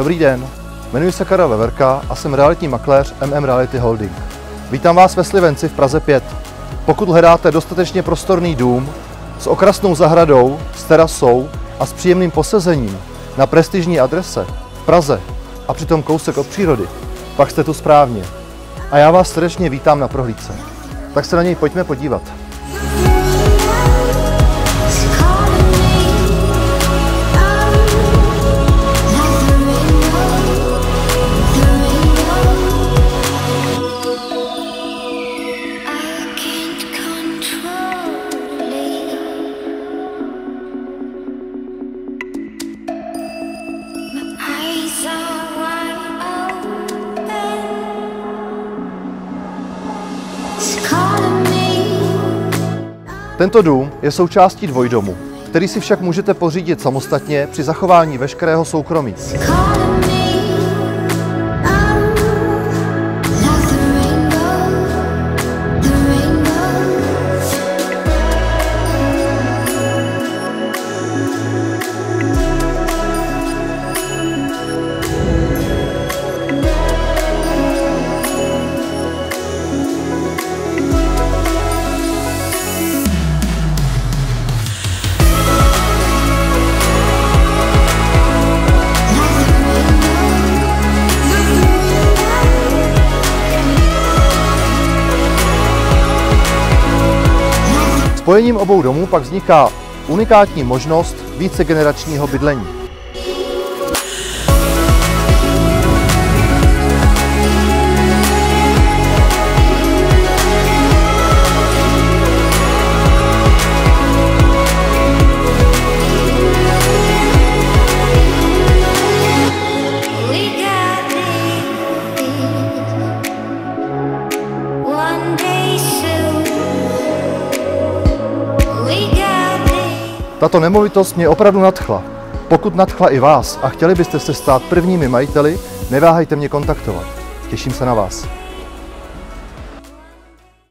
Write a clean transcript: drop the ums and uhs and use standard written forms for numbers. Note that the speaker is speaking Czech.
Dobrý den, jmenuji se Karel Veverka a jsem realitní makléř MM Reality Holding. Vítám vás ve Slivenci v Praze 5. Pokud hledáte dostatečně prostorný dům s okrasnou zahradou, s terasou a s příjemným posezením na prestižní adrese v Praze a přitom kousek od přírody, pak jste tu správně. A já vás srdečně vítám na prohlídce. Tak se na něj pojďme podívat. Tento dům je součástí dvojdomu, který si však můžete pořídit samostatně při zachování veškerého soukromí. Spojením obou domů pak vzniká unikátní možnost vícegeneračního bydlení. Tato nemovitost mě opravdu nadchla. Pokud nadchla i vás a chtěli byste se stát prvními majiteli, neváhejte mě kontaktovat. Těším se na vás.